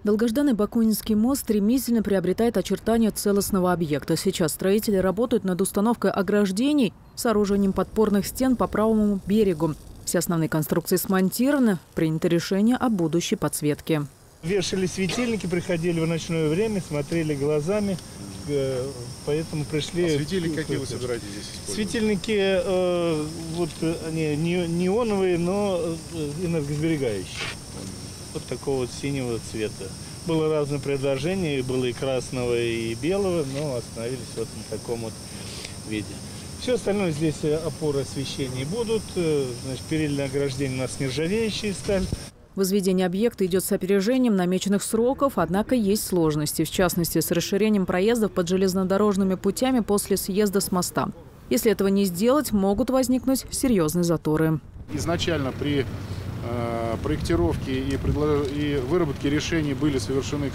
Долгожданный Бакунинский мост стремительно приобретает очертания целостного объекта. Сейчас строители работают над установкой ограждений, сооружением подпорных стен по правому берегу. Все основные конструкции смонтированы. Принято решение о будущей подсветке. Вешали светильники, приходили в ночное время, смотрели глазами, поэтому пришли... А светильники какие вы собираетесь здесь использовать? Светильники, вот они неоновые, но энергосберегающие. Вот такого вот синего цвета. Было разное предложение, было и красного, и белого, но остановились вот на таком вот виде. Все остальное здесь опоры освещения будут, значит, перильное ограждение у нас нержавеющая сталь. Возведение объекта идет с опережением намеченных сроков, однако есть сложности, в частности, с расширением проездов под железнодорожными путями после съезда с моста. Если этого не сделать, могут возникнуть серьезные заторы. Изначально при проектировке и выработке решений были совершены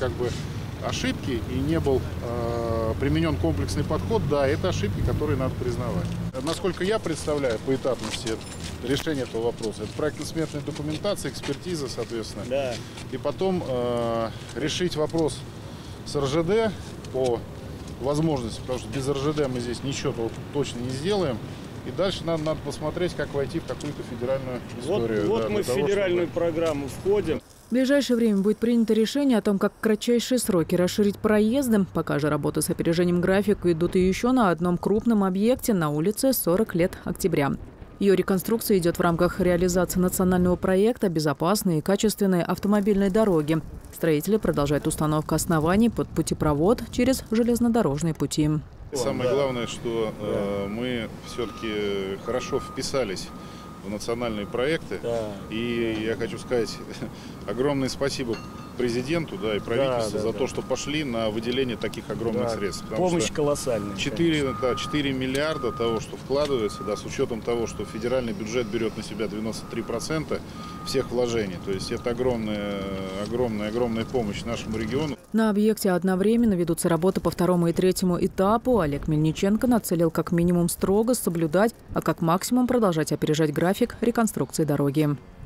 ошибки и не был применен комплексный подход. Да, это ошибки, которые надо признавать. Насколько я представляю по этапности решения этого вопроса, это проектно-сметная документация, экспертиза, соответственно. Да. И потом решить вопрос с РЖД по возможности, потому что без РЖД мы здесь ничего точно не сделаем. И дальше нам надо посмотреть, как войти в какую-то федеральную историю. Вот мы в федеральную программу входим. В ближайшее время будет принято решение о том, как в кратчайшие сроки расширить проезды. Пока же работы с опережением графика идут и еще на одном крупном объекте на улице 40 лет октября. Ее реконструкция идет в рамках реализации национального проекта «Безопасные и качественные автомобильные дороги». Строители продолжают установку оснований под путепровод через железнодорожные пути. Самое главное, что мы все-таки хорошо вписались в национальные проекты. Да. И я хочу сказать огромное спасибо президенту, и правительству за то, что пошли на выделение таких огромных средств. Помощь колоссальная. 4 миллиарда того, что вкладывается, с учетом того, что федеральный бюджет берет на себя 93% всех вложений. То есть это огромная помощь нашему региону. На объекте одновременно ведутся работы по второму и третьему этапу. Олег Мельниченко нацелил как минимум строго соблюдать, а как максимум продолжать опережать график реконструкции дороги.